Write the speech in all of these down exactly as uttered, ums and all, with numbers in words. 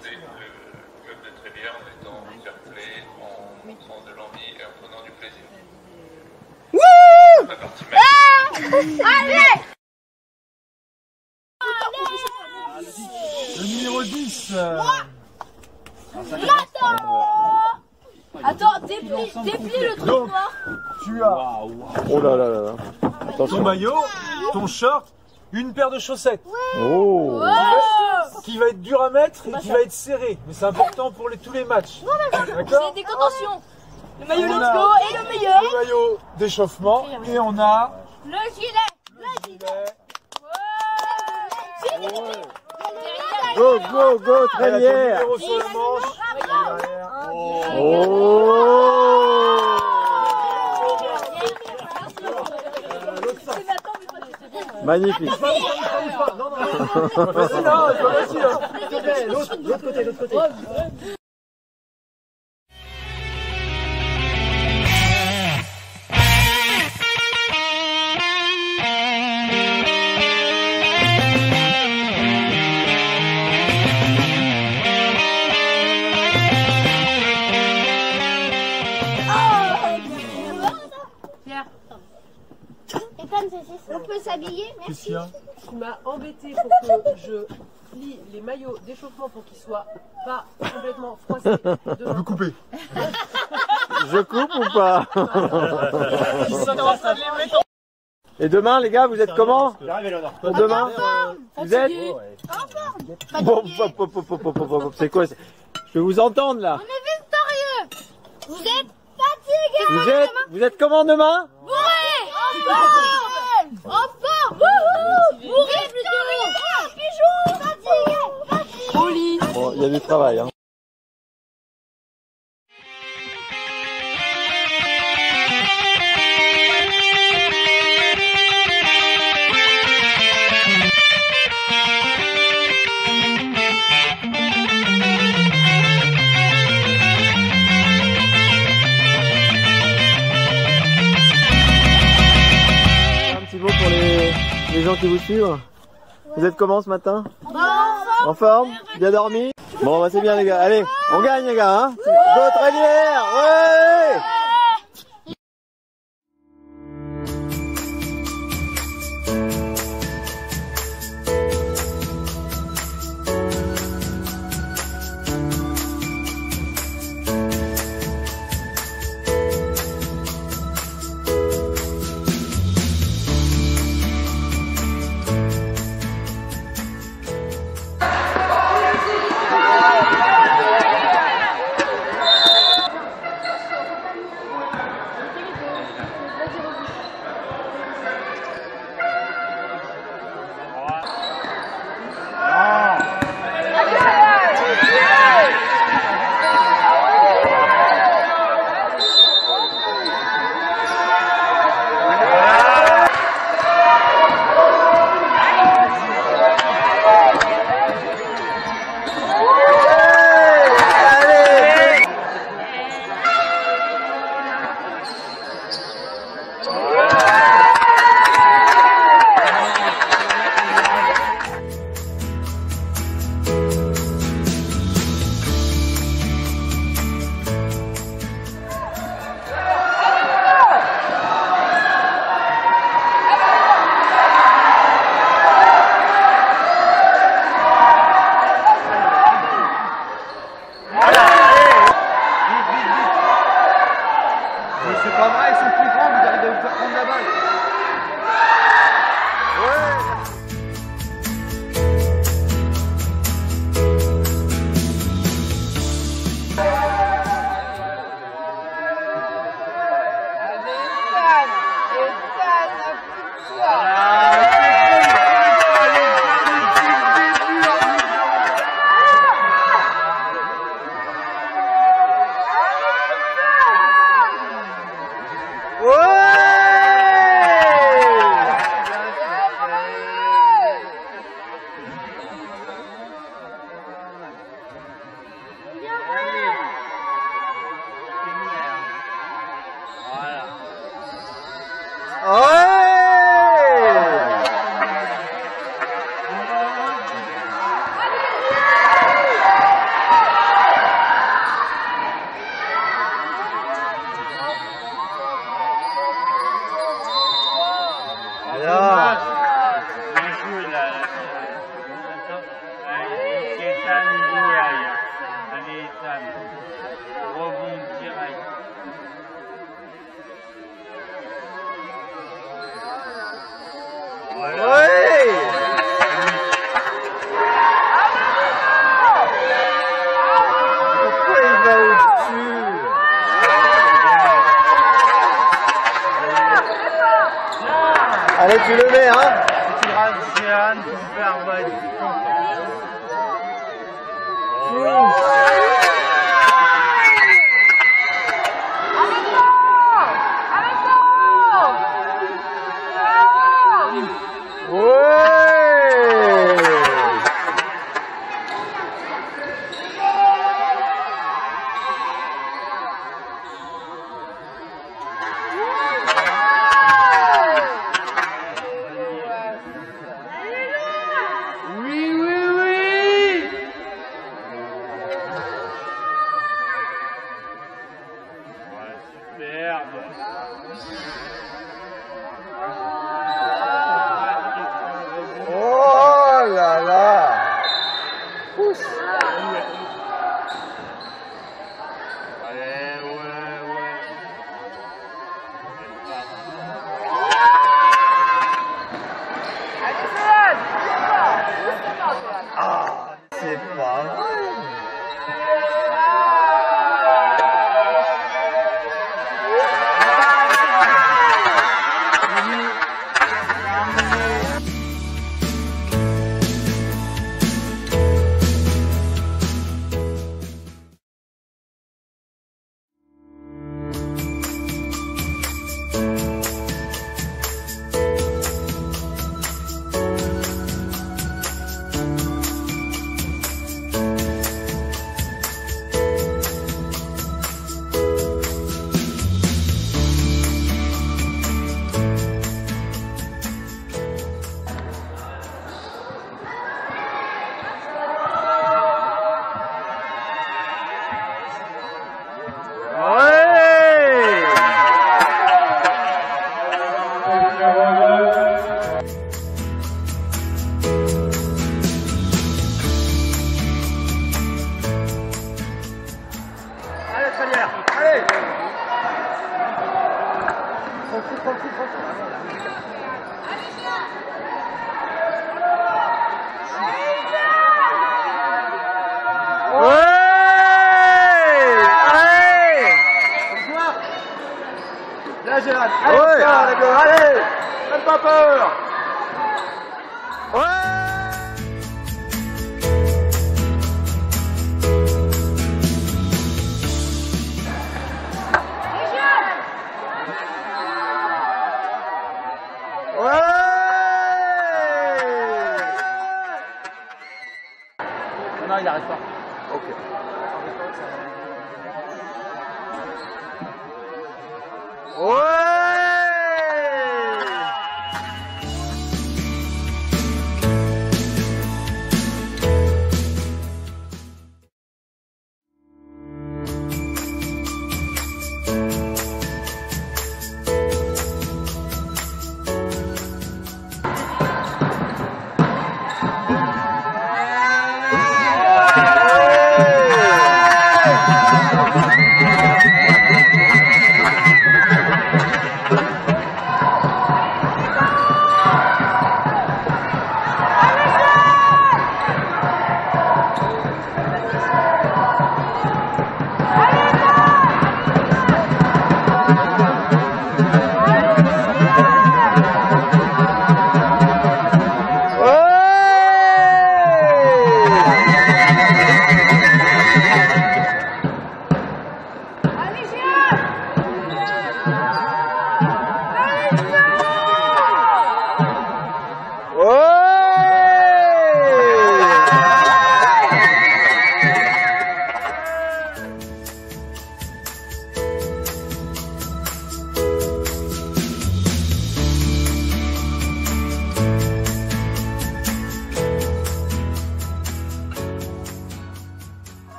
représenter le club de Trévière en étant fair play, en montrant de l'envie et en prenant du plaisir. Wouh! La partie magique. Allez! Le numéro dix. Euh... Attends, déplie, déplie le truc Donc, noir. tu as Oh là là là là. ton maillot, ton short, une paire de chaussettes. Oh. Oh, Qui va être dur à mettre et qui va être serré. Mais c'est important pour les, tous les matchs. D'accord? c'est des contentions. Le maillot On let's a go et le meilleur. le maillot d'échauffement et on a Le gilet. le gilet. Go, go, go, Elle a ton Trévière. numéro sur le manche. Derrière. Oh. Magnifique. Non, non, non. Vas-y, non, vas-y, hein. L'autre, l'autre côté, l'autre côté. On peut s'habiller, Qu'est-ce qu'il y a? Tu m'as embêté pour que je plie les maillots d'échauffement pour qu'ils soient pas complètement froissés. On peut couper. Je coupe ou pas? Et demain, les gars, vous êtes comment? Pour demain? Vous êtes? Bon, pop, pop, pop, pop, pop, pop, c'est quoi? Je peux vous entendre là. On est victorieux. Vous êtes fatigués. Vous êtes, vous êtes comment demain? Bourré. En forme. En forme. Bourré plutôt. Pigeon. Fatigué. Au lit. Bon, il y a du travail, hein. Pour les, les gens qui vous suivent. Vous êtes comment ce matin? En forme? Bien dormi? Bon bah c'est bien les gars, allez, on gagne les gars, hein? Go Trévière! Ouais! Allez, tu le mets, hein. Tu rates, Jeanne, ton père va être Oh là là. Pousse. Allez, ouais, ouais. Ah, c'est pas vrai. Allez. Tranquille, tranquille, tranquille. Ouais. Allez. Là, Gérald. Allez, Ouais. ça, les gars, allez. Faites pas peur. Ouais. Non, il n'arrête pas. Ok. Ouais.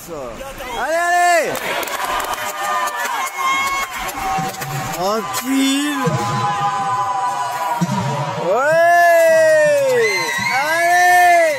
avance. Allez, allez. Tranquille. Ouais. Allez.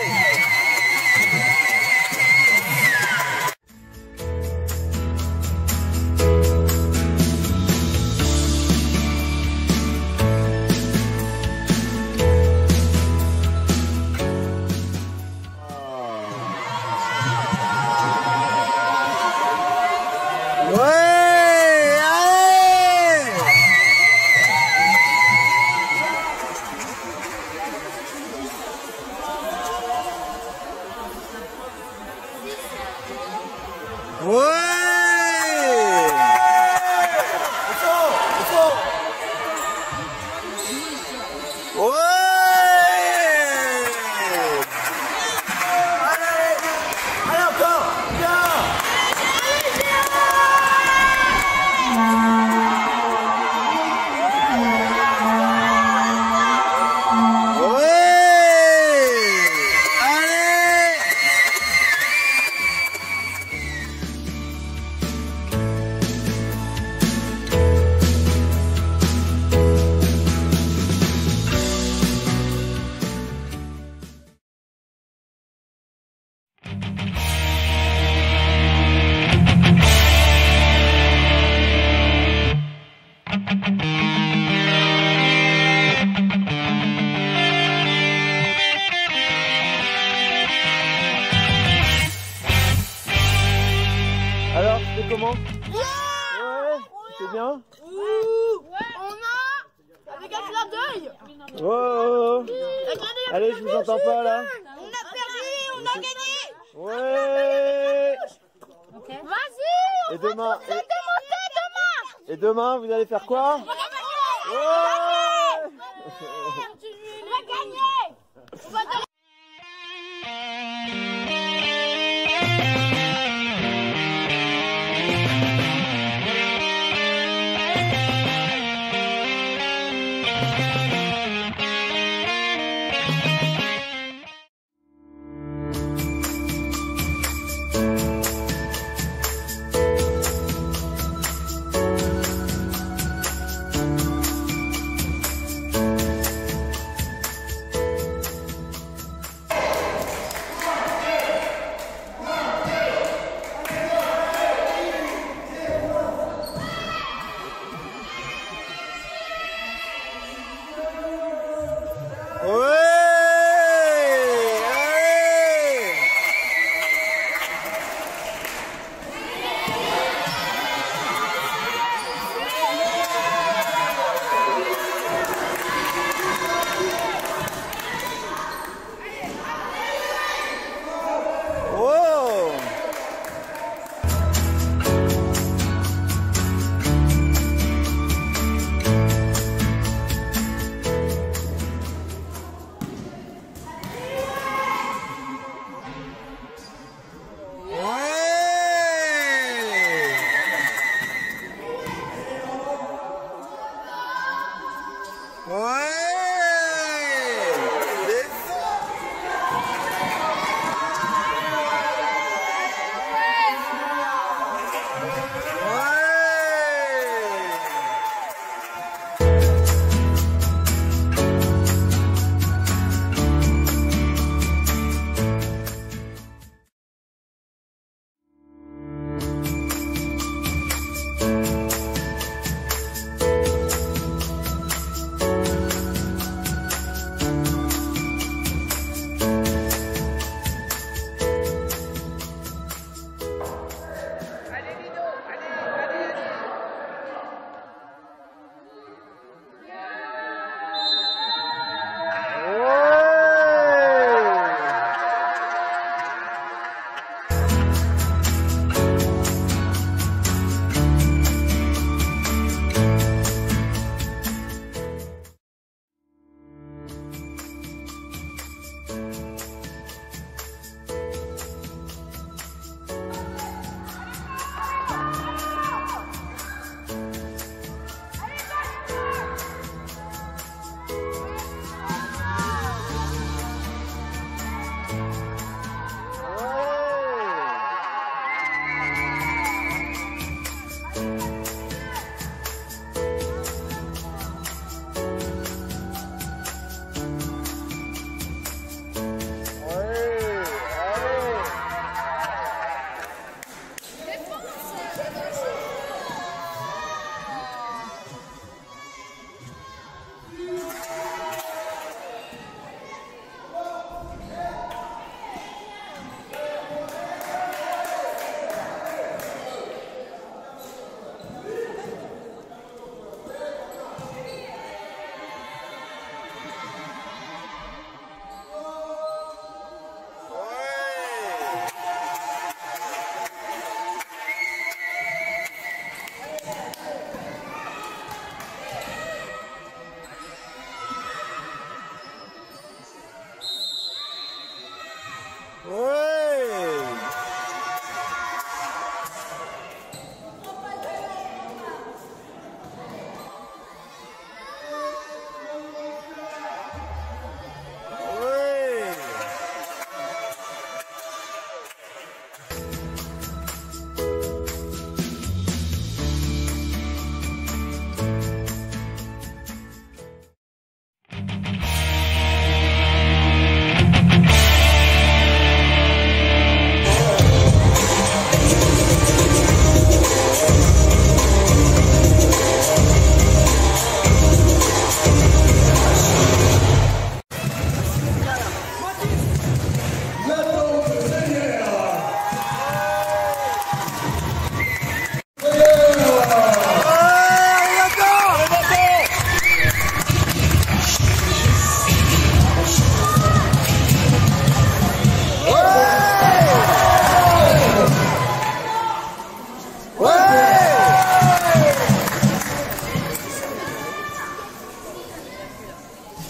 Alors, c'était comment? Ouais, c'était bien? Ouais, on a, avec un clin d'œil, Oh, oh, oh. Allez, je vous entends pas là. on a perdu, on a gagné. Ouais. Vas-y, Et demain, on va monter demain. et, et demain, vous allez faire quoi? On va gagner. Ouais. On va gagner. On va gagner.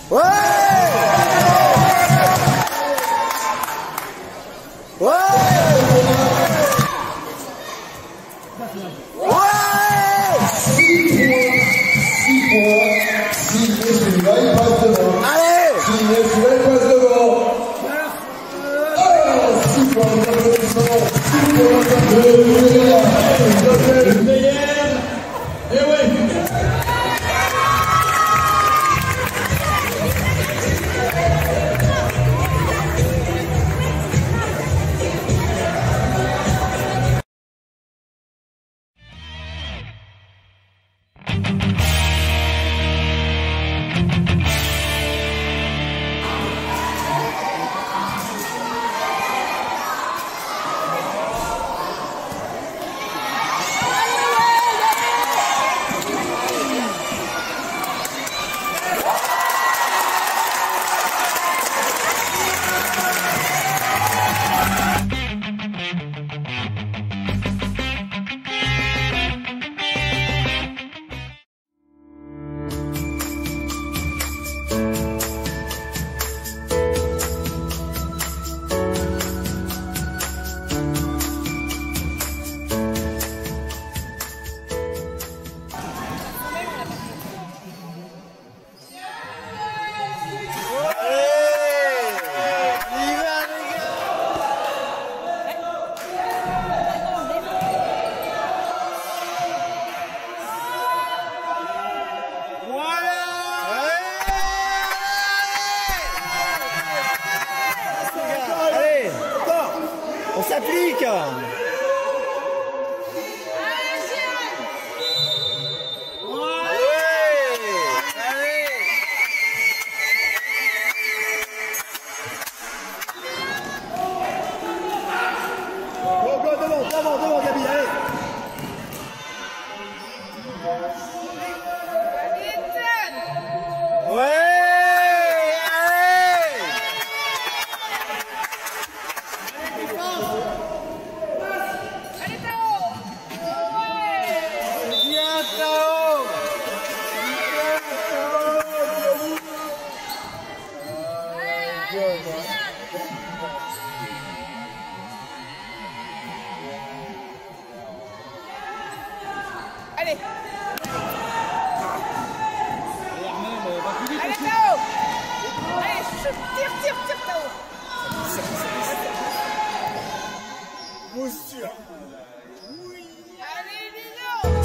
Ouais! Ouais! On s'applique. Go, go, devant, devant, devant, Gabi, allez. Ouais. Allez. Allez, Tao. Allez, tire, tire, tire, Tao. Posture. Allez, Lino.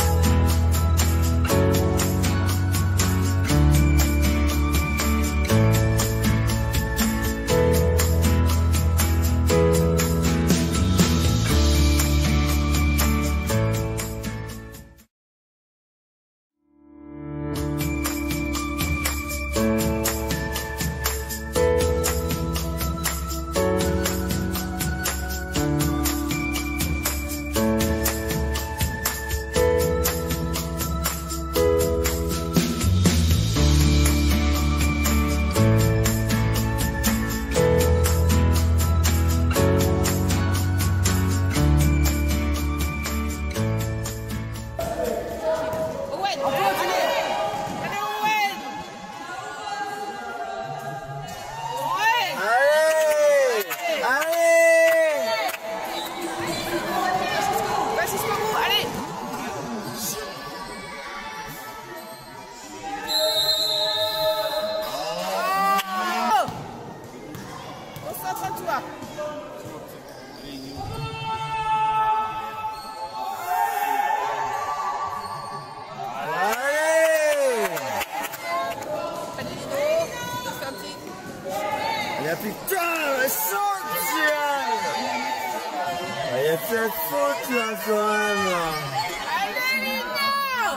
Putain, elle saute, Diane. Il y a cette faute là quand même. Allez, Lino.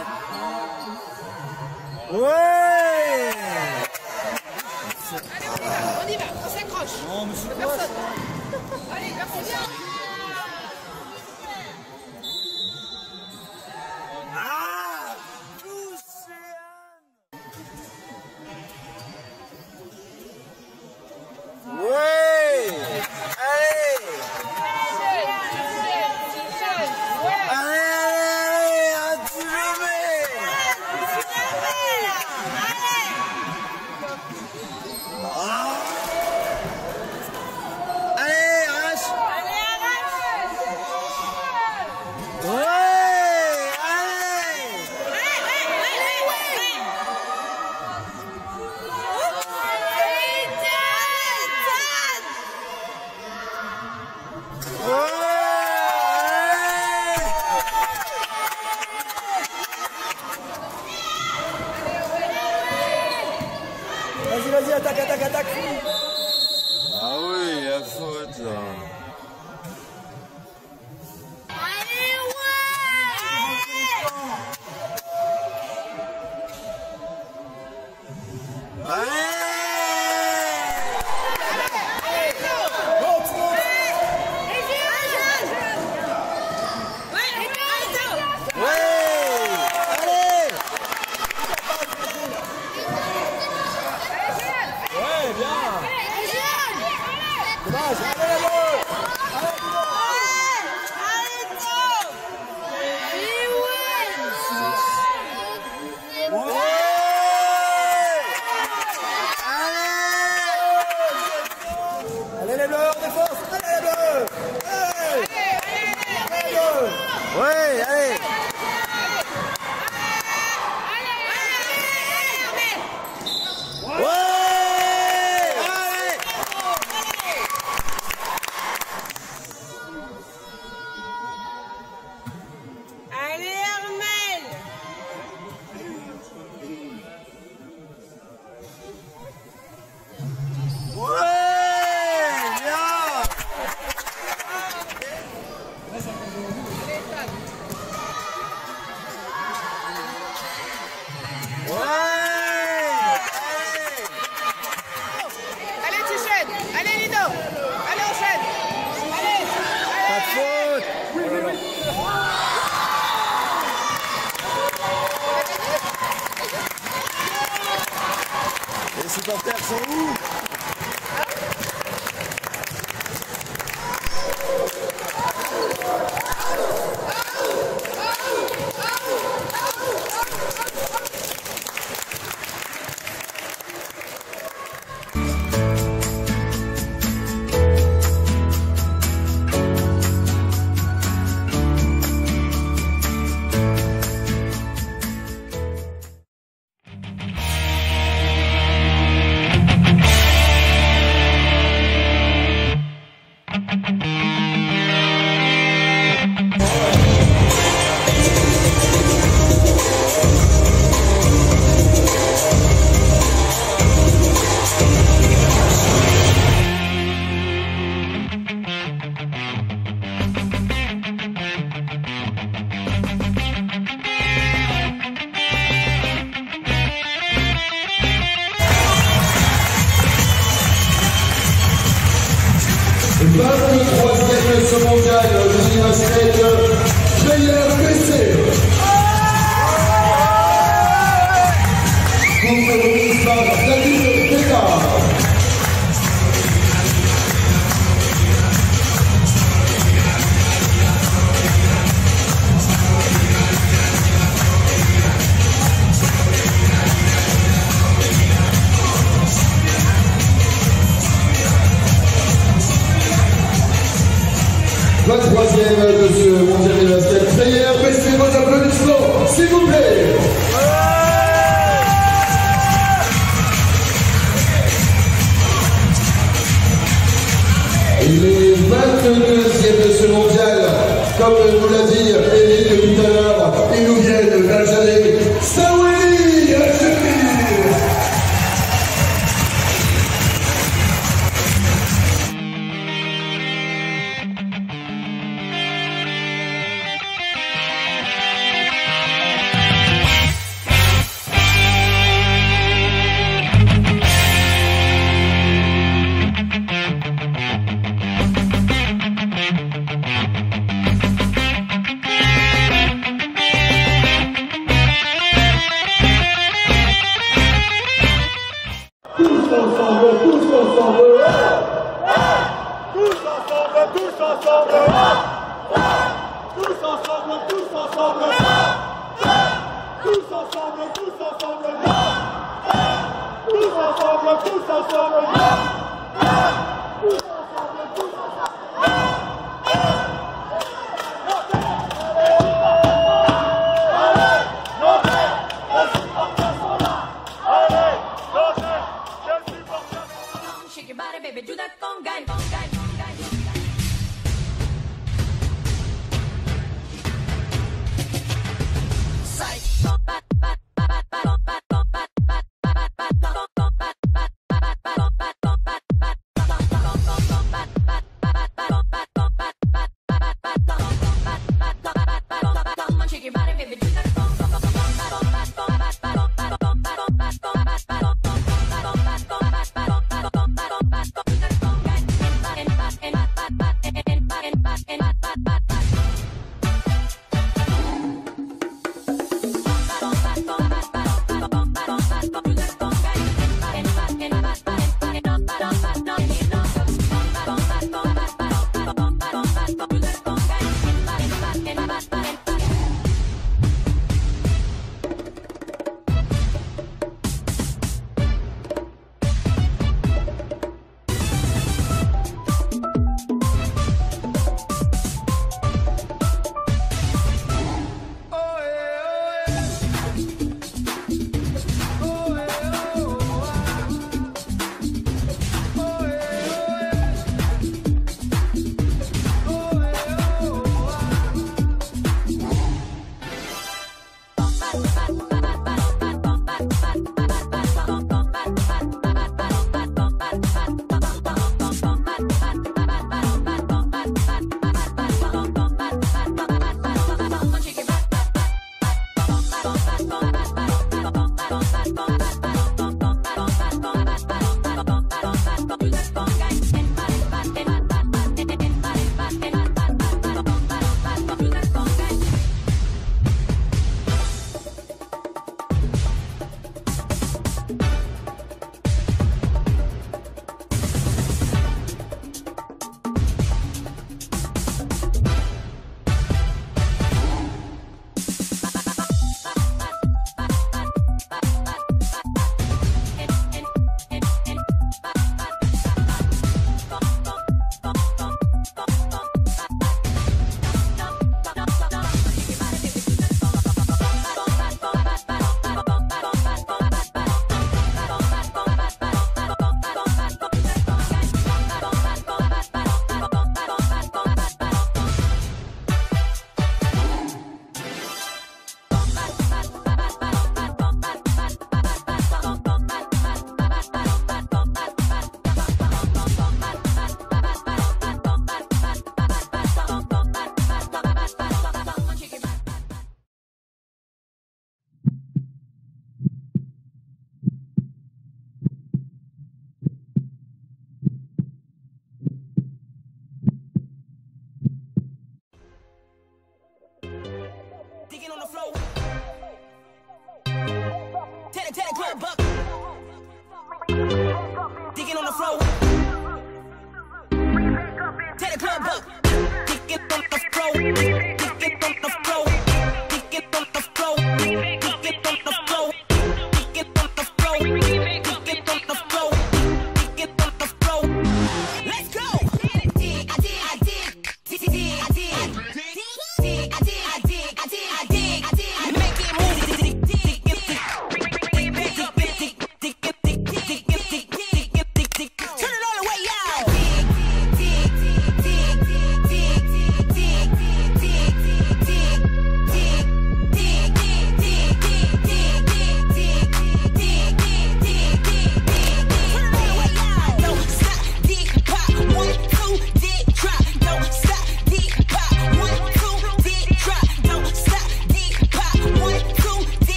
Ouais. Allez, on y va, on s'accroche. Non, mais c'est Personne. Allez, personne. Ah, touché. Ouais. Allez. Allez, allez, allez, un petit le mets. Vas-y, vas-y, attaque, attaque, attaque. Ah oui, la faute là. Allez les bleus, on défonce. Allez les bleus. Allez. Allez les bleus. Ouais, allez. Les supporters sont où? vingt-troisième ce mondial de gymnastique Player P C. Contre le ministre David Pétard. vingt-troisième de ce mondial de basket. Player P C, vos applaudissements, s'il vous plaît. Il est vingt-deuxième de ce mondial. Comme nous l'a dit Eric tout à l'heure, ils nous viennent d'Algérie. Saouli, Algérie. Shake your body, baby, do that conga, conga, conga. Psych.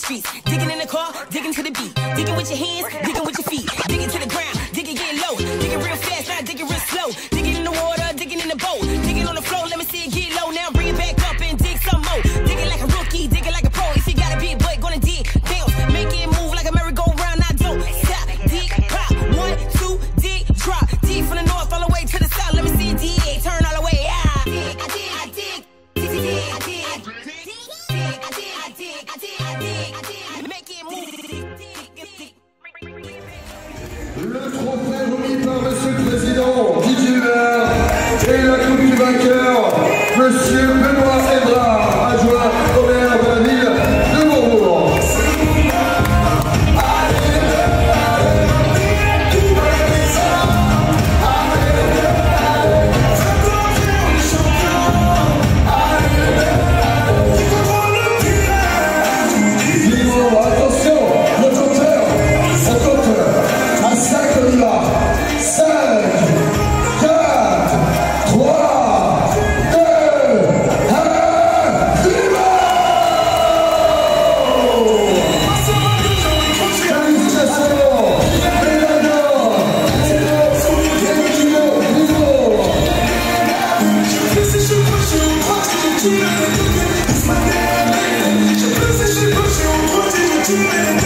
streets. Digging in the car, digging to the beat. Digging with your hands, digging with your feet. Digging to the ground, digging get low. Digging real fast, now digging real slow. Digging in the water, digging in the boat. Digging on the floor, let me see it get low. Now bring it back up and dig some more. Digging like a rookie, digging like a pro. If you got a big butt, gonna dig, bounce. Make it move like a merry-go-round. I don't stop, dig, pop. One, two, dig, drop. Dig from the north all the way to the south. Let me see it dig, turn all the way out. Dig, I dig, I dig, dig, dig, dig, I dig, I dig, I dig, I dig, I dig, I dig, I dig. Make it move. Le trophée remis par Monsieur le Président Didier Hubert et la coupe du vainqueur, Monsieur Benoît Ebrard, adjoint au maire de la ville de Bourbourg. Attention, le compteur, le compteur, à cinq on y va. cinq, quatre, trois, deux, un, viva! Félicitations, médaille d'or, Thank you.